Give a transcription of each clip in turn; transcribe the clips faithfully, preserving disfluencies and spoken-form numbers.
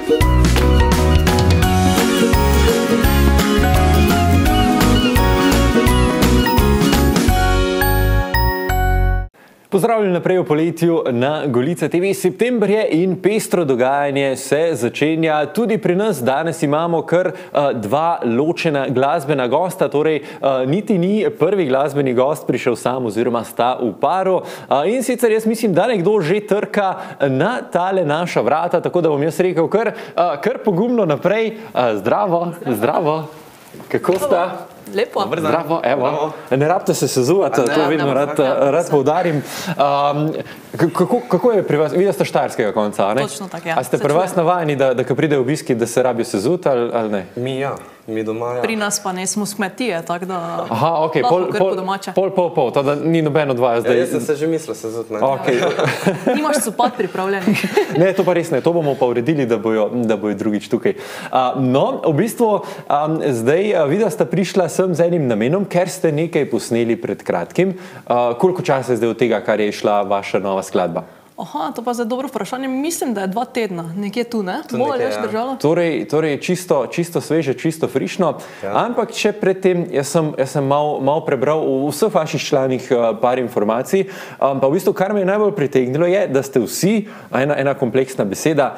Pozdravljeni naprej v poletju na Golica te ve. September je in pestro dogajanje se začenja tudi pri nas. Danes imamo kar uh, dva ločena glasbena gosta, torej uh, niti ni prvi glasbeni gost prišel sam oziroma sta v paru. Uh, in sicer jaz mislim, da nekdo že trka na tale naša vrata, tako da bom jaz rekel kar, uh, kar pogumno naprej. Uh, zdravo, zdravo. Kako sta? Lepo. Zdravo, evo. Ne rabite se sezuvati, to vedno rad, rad poudarim. Um, kako, kako je pri vas? Vi ste štajerskega konca, ne? Točno tako, ja. A ste pri vas navajeni, da, da ko pride obiski, da se rabijo sezuti ali, ali ne? Mi ja, mi doma ja. Pri nas pa ne smo s kmetije, tako da Aha, ok, pol, pol, pol, pol, pol, to da ni noben od vas. Ja, jaz sem se že mislil sezuti, ne? Okay. Nimaš sopat pripravljeni. Ne, to pa res ne, to bomo pa uredili, da bojo, da bojo drugič tukaj. Uh, no, v bistvu, um, zdaj vidva sta prišla sem z enim namenom, ker ste nekaj posneli pred kratkim. Uh, koliko časa je zdaj od tega, kar je šla vaša nova skladba? Aha, to pa je dobro vprašanje. Mislim, da je dva tedna, nekje tu, ne? Tu Bolj nekje, veš ja. držalo? Torej, torej čisto, čisto sveže, čisto frišno. Ja. Ampak če predtem, jaz sem, jaz sem mal, mal prebral v vseh vaših članih uh, par informacij, um, pa v bistvu, kar me je najbolj pritegnilo je, da ste vsi, ena, ena kompleksna beseda,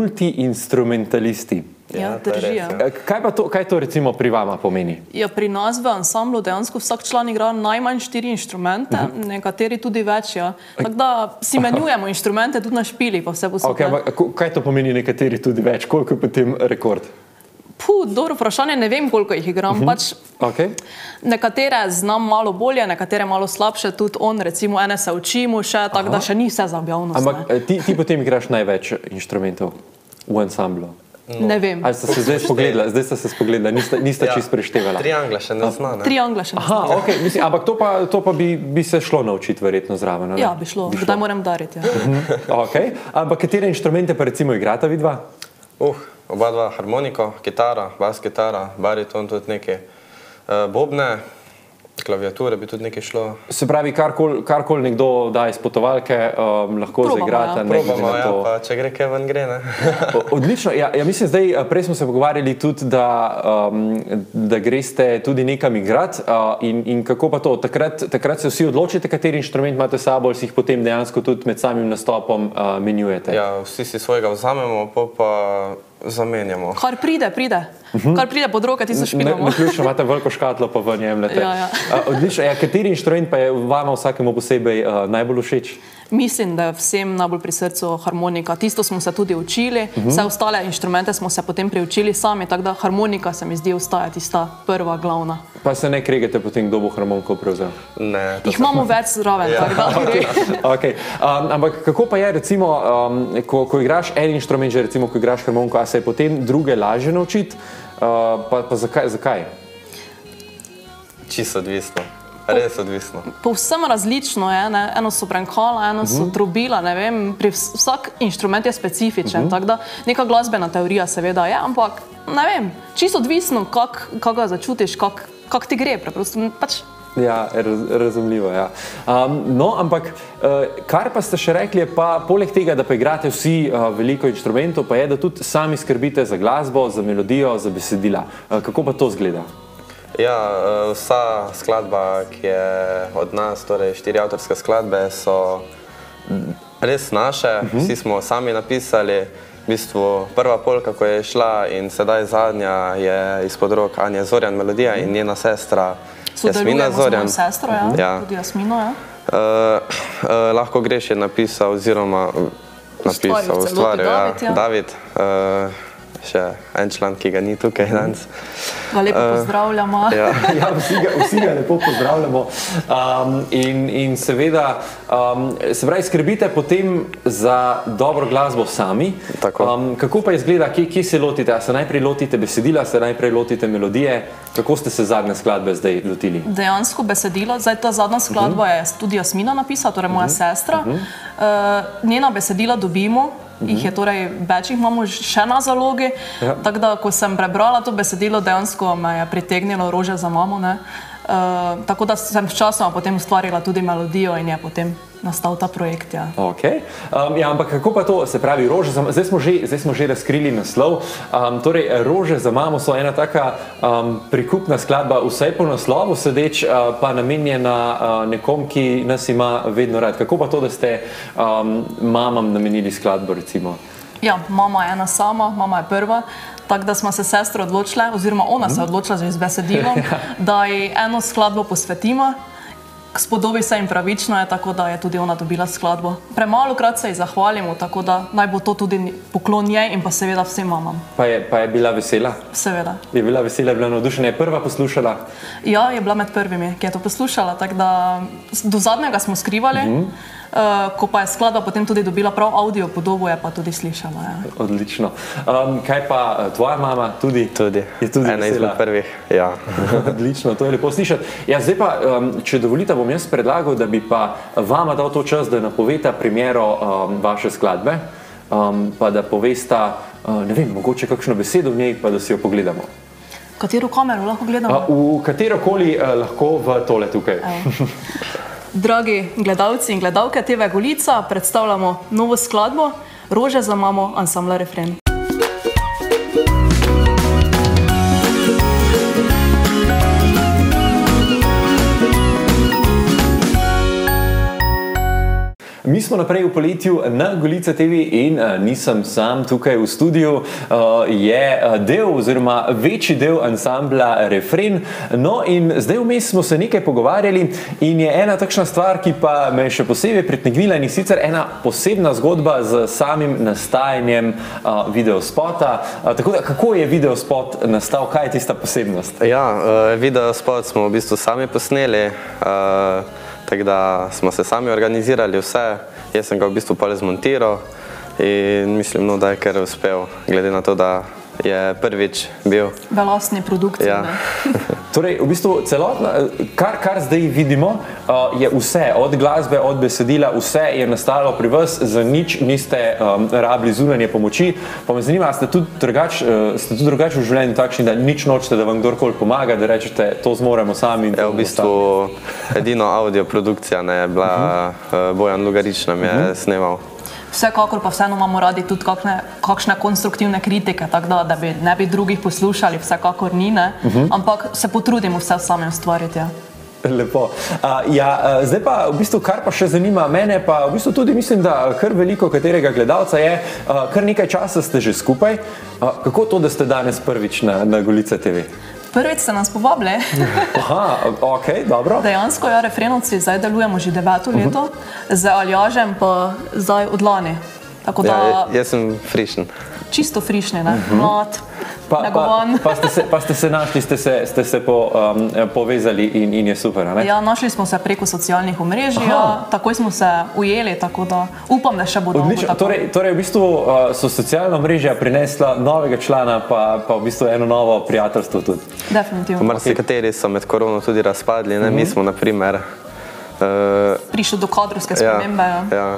multi-instrumentalisti. Ja, drži. Kaj pa to, kaj to recimo pri vama pomeni? Ja, pri nas v ansamblu dejansko vsak član igra najmanj štiri inštrumente, uh -huh. nekateri tudi več, ja. Tako da si menjujemo inštrumente tudi na špili, pa vse posod. Okay, ampak kaj to pomeni nekateri tudi več? Koliko je potem rekord? Puh, dobro vprašanje, ne vem, koliko jih igram. Uh -huh. Pač okay. Nekatere znam malo bolje, nekatere malo slabše, tudi on, recimo, ene se učimo še, tako da še ni vse za objavnost. Ampak ti, ti potem igraš največ inštrumentov v ansamblu? No. Ne vem. Ali ste se zdaj spogledali, zdaj ste se spogledali, niste, niste ja, čist preštevala? Triangla še ne zna, ne? Triangla še ne zna. Aha, ok, mislim, ampak to pa, to pa bi, bi se šlo naučiti verjetno zraven, ne? Ja, bi šlo, bi kdaj moram dariti, ja. Ok, ampak katere inštrumente pa recimo igrata vidva? Uh, oba dva harmoniko, kitara, bas kitara, bariton tudi nekaj, uh, bobne, klaviature bi tudi nekaj šlo. Se pravi, karkoli kar nekdo da iz potovalke, um, lahko Probamo, zaigrata. Ja. Probamo, ja, pa če gre kaj ven gre, ne? Odlično, ja, ja mislim, zdaj, prej smo se pogovarjali tudi, da, um, da greste tudi nekam igrat uh, in, in kako pa to, takrat, takrat se vsi odločite, kateri inštrument imate sabo, ali si jih potem dejansko tudi med samim nastopom uh, menjujete? Ja, vsi si svojega vzamemo, pa pa zamenjamo. Kar pride, pride. Uh-huh. Kar pride pod roke, ti se špilamo. Naključno imate veliko škatlo, pa ven jemljete. Ja, ja. uh, odlično, ja, kateri inštrument pa je vama vsakemu posebej uh, najbolj všeč? Mislim, da je vsem najbolj pri srcu harmonika. Tisto smo se tudi učili, uh-huh. Vse ostale inštrumente smo se potem priučili sami, tako da harmonika se mi zdi ostaja tista prva, glavna. Pa se ne kregete potem, kdo bo harmoniko prevzel? Ne. Jih imamo več zraven, ja. Tako da gre. Okay. Um, ampak kako pa je recimo, um, ko, ko igraš en inštrument, že recimo, ko igraš harmoniko, a se je potem druge lažje naučiti? Uh, pa pa zakaj? zakaj? Čisto odvisno. Res odvisno. Povsem različno je, ne? Eno so brenkala, eno so uh -huh. trobila, ne vem, pri vsak inštrument je specifičen, uh -huh. Tako da neka glasbena teorija seveda je, ampak ne vem, čisto odvisno, kak, kak ga začutiš, kak, kak ti gre, preprosto, pač. Ja, raz, razumljivo, ja. Um, no, ampak uh, kar pa ste še rekli, je pa poleg tega, da pa igrate vsi uh, veliko inštrumentov, pa je, da tudi sami skrbite za glasbo, za melodijo, za besedila. Uh, kako pa to zgleda? Ja, vsa skladba, ki je od nas, torej štiri avtorske skladbe, so res naše, vsi smo sami napisali. V bistvu prva polka, ko je šla in sedaj zadnja, je izpod rok Anje Zorjan melodija in njena sestra Jasmina Zorjan. Sodelujemo s mojo sestro, ja, ja. Tudi Jasmino, ja. Uh, uh, lahko greš je napisal oziroma napisal, ustvaril, ja, David, ja. David uh, še en član, ki ga ni tukaj danes. Ga lepo pozdravljamo. Ja, ja vsi, ga, vsi ga lepo pozdravljamo. Um, in, in seveda, um, se pravi, skrbite potem za dobro glasbo sami. Um, kako pa izgleda, kje, kje se lotite? A se najprej lotite besedila, se najprej lotite melodije? Kako ste se zadnje skladbe zdaj lotili? Dejansko besedilo, zdaj ta zadnja skladba uh -huh. je tudi Jasmina napisala, torej moja uh -huh. sestra. Uh -huh. uh, njena besedila dobimo. Uh-huh. Jih je torej več, jih imamo še na zalogi, ja. Tako da, ko sem prebrala to besedilo, dejansko me je pritegnilo Rože za mamo, ne? Uh, tako da sem s časom potem ustvarila tudi melodijo in je potem nastal ta projekt. Ja. Okay. Um, ja, ampak kako pa to, se pravi, rože za, zdaj, smo že, zdaj smo že razkrili naslov. Um, torej, rože za mamo so ena taka um, prikupna skladba, vsaj po naslovu sedeč, uh, pa namenjena uh, nekom, ki nas ima vedno rad. Kako pa to, da ste um, mamam namenili skladbo, recimo? Ja, mama je ena sama, mama je prva. Tako da smo se s sestro odločile, oziroma ona se je odločila že z besedilom, da ji eno skladbo posvetimo. Spodobi se in pravično je, tako da je tudi ona dobila skladbo. Premalokrat se ji zahvalimo, tako da naj bo to tudi poklon njej in pa seveda vsem mamam. Pa je, pa je bila vesela? Seveda. Je bila vesela, je bila navdušena, je prva poslušala? Ja, je bila med prvimi, ki je to poslušala, tako da do zadnjega smo skrivali. Uh-huh. Uh, ko pa je skladba potem tudi dobila prav audio podobo, je pa tudi slišala. Ja. Odlično. Um, kaj pa tvoja mama tudi? Tudi. Je tudi ena izmed prvih, ja. Odlično, to je lepo slišati. Ja, zdaj pa, um, če dovolite, bom jaz predlagal, da bi pa vama dal to čas, da napoveta premiero um, vaše skladbe, um, pa da povesta, uh, ne vem, mogoče kakšno besedo v njej, pa da si jo pogledamo. Katero kamero lahko gledamo? Uh, v katerokoli uh, lahko v tole tukaj. Dragi gledalci in gledalke T V Golica, predstavljamo novo skladbo Rože za mamo ansambla Refren. Mi smo naprej v poletju na Golica T V in uh, nisem sam tukaj v studiu, uh, je del oziroma večji del ansambla Refren. No in zdaj vmes smo se nekaj pogovarjali in je ena takšna stvar, ki pa me je še posebej pritegnila in sicer ena posebna zgodba z samim nastajanjem uh, videospota. Uh, tako da, kako je videospot nastal, kaj je tista posebnost? Ja, uh, videospot smo v bistvu sami posneli. Uh, Tako da smo se sami organizirali vse, jaz sem ga v bistvu pa zmontiral in mislim, no, da je kar uspel, glede na to, da je prvič bil. V lastni produkciji. Ja. Torej, v bistvu celotno, kar, kar zdaj vidimo, uh, je vse, od glasbe, od besedila, vse je nastalo pri vas, za nič niste um, rabili zunanje pomoči. Pa me zanima, ste tudi drugač, uh, ste tudi drugač v življenju takšni, da nič nočete, da vam kdorkoli pomaga, da rečete, to zmoremo sami. Ja, v bistvu edino audio produkcija ne je bila, uh, Bojan Lugarič nam je uh-huh. snemal. Vsekakor pa vseeno imamo radi tudi kakšne, kakšne konstruktivne kritike, tako da, da bi ne bi drugih poslušali, vsekakor ni, ne? Uh-huh. Ampak se potrudimo vse sami ustvariti. Ja. Lepo. Uh, ja, uh, zdaj pa, v bistvu, kar pa še zanima mene, pa v bistvu tudi mislim, da kar veliko katerega gledalca je, uh, kar nekaj časa ste že skupaj. Uh, kako to, da ste danes prvič na, na Golica T V? Prvič ste nas povabili. Aha, ok, dobro. Dejansko, ja, Refrenovci zdaj delujemo že deveto leto, uh-huh. z Aljažem pa zdaj od lani. Tako da... Ja, jaz sem frišen. Čisto frišni, ne? Uh-huh. Mlad, pa, negovan. Pa, pa, ste se, pa ste se našli, ste se, ste se po, um, povezali in, in je super, ne? Ja, našli smo se preko socialnih omrežij, ja, takoj smo se ujeli, tako da upam, da še bo dolgo tako. Torej, torej, v bistvu uh, so socialna omrežja prinesla novega člana, pa, pa v bistvu eno novo prijateljstvo tudi. Definitivno. Marsikateri so med korono tudi razpadli, ne? Uh-huh. Mi smo, na primer... Uh, prišli do kadrovske spremembe. Ja, ja.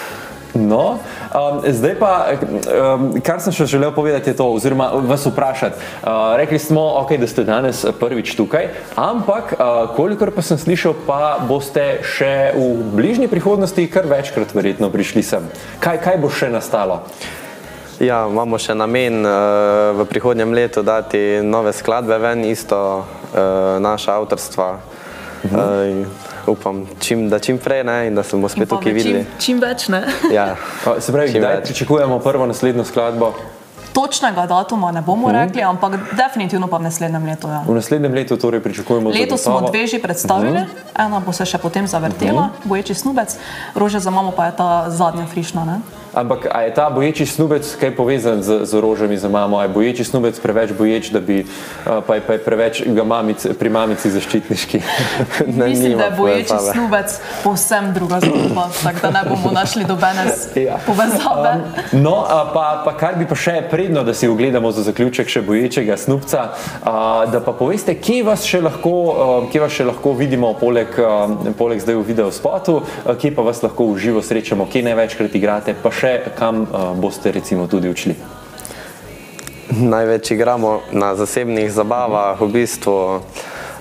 No, um, zdaj pa, um, kar sem še želel povedati je to, oziroma vas vprašati. Uh, rekli smo, okay, da ste danes prvič tukaj, ampak uh, kolikor pa sem slišal, pa boste še v bližnji prihodnosti kar večkrat verjetno prišli sem. Kaj, kaj bo še nastalo? Ja, imamo še namen uh, v prihodnjem letu dati nove skladbe ven, isto uh, naša avtorstva. Uh-huh. uh, Upam, čim, da čim prej, ne, in da se bomo spet tukaj videli. Čim, čim več, ne? Ja. Se pravi, kdaj pričakujemo prvo naslednjo skladbo? Točnega datuma ne bomo uh-huh. rekli, ampak definitivno pa v naslednjem letu. Ja. V naslednjem letu torej pričakujemo zagotovo. Letos smo dve že predstavili, uh-huh. ena bo se še potem zavrtela, uh-huh. Boječi snubec, Rože za mamo pa je ta zadnja frišna, ne? Ampak a je ta boječi snubec kaj povezan z, z rožami za mamo? A je boječi snubec preveč boječ, da bi, pa je, pa je preveč ga mamic, pri mamici zaščitniški? Mislim, da je boječi snubec povsem druga zgodba, tako da ne bomo našli dobene ja. povezave. Um, no, pa, pa kar bi pa še predno, da si ogledamo za zaključek še boječega snubca, a, da pa poveste, kje vas še lahko, kje vas še lahko vidimo poleg, poleg zdaj v videospotu, kje pa vas lahko v živo srečamo, kje največkrat igrate, pa še kam uh, boste recimo tudi odšli? Največ igramo na zasebnih zabavah, v bistvu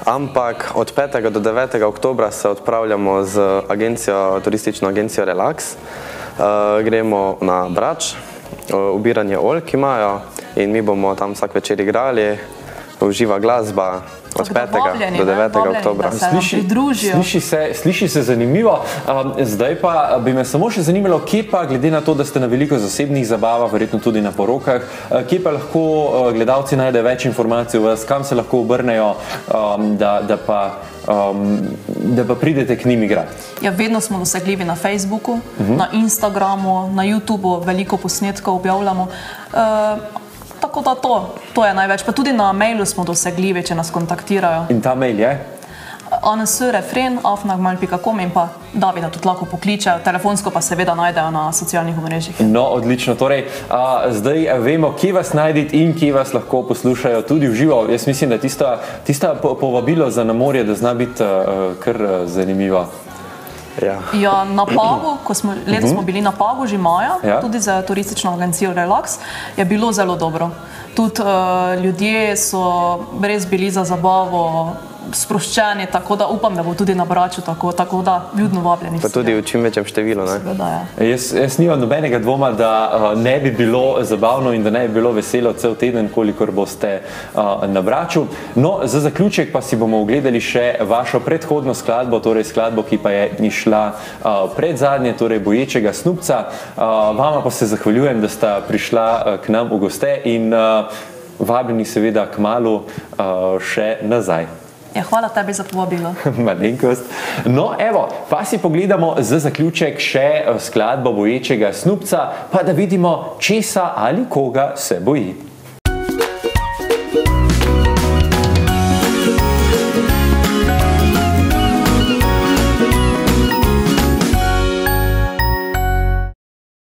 ampak od petega do devetega oktobra se odpravljamo z agencijo, turistično agencijo Relax. Uh, gremo na Brač, uh, ubiranje oljk imajo in mi bomo tam vsak večer igrali, uživa glasba. Od petega do devetega oktobra. Sliši, sliši, se, sliši se zanimivo. Um, zdaj pa bi me samo še zanimalo, kje pa, glede na to, da ste na veliko zasebnih zabavah, verjetno tudi na porokah, uh, kje pa lahko uh, gledalci najde več informacij o vas, kam se lahko obrnejo, um, da, da, pa, um, da pa pridete k njim igrati? Ja, vedno smo dosegljivi na Facebooku, uh-huh. na Instagramu, na YouTubeu, veliko posnetkov objavljamo. Uh, Tako da to, to je največ. Pa tudi na mailu smo dosegljivi, če nas kontaktirajo. In ta mail je? a n s refren afna gmail pika com in pa Davida tudi lahko pokličejo, telefonsko pa seveda najdejo na socialnih omrežjih. No, odlično. Torej, a, zdaj vemo, kje vas najditi in kje vas lahko poslušajo tudi v živo. Jaz mislim, da tista, tista povabilo za na morje, da zna biti uh, kar uh, zanimivo. Ja. Ja, na Pagu, ko smo, letos smo bili na Pagu že maja, ja. tudi za turistično agencijo Relax, je bilo zelo dobro. Tudi uh, ljudje so res bili za zabavo sproščeni, tako da upam, da bo tudi na Braču tako, tako da ljudno vabljeni. Pa tudi v čim večjem številu, ne? Seveda, ja. Jaz, jaz nimam nobenega dvoma, da uh, ne bi bilo zabavno in da ne bi bilo veselo cel teden, kolikor boste uh, na Braču. No, za zaključek pa si bomo ogledali še vašo predhodno skladbo, torej skladbo, ki pa je išla uh, pred zadnje, torej Boječega snubca. Uh, vama pa se zahvaljujem, da sta prišla uh, k nam v goste in uh, vabljeni seveda kmalu uh, še nazaj. Ja, hvala tebi za povabilo. Malenkost. No, evo, pa si pogledamo za zaključek še skladbo Boječega snubca, pa da vidimo, česa ali koga se boji.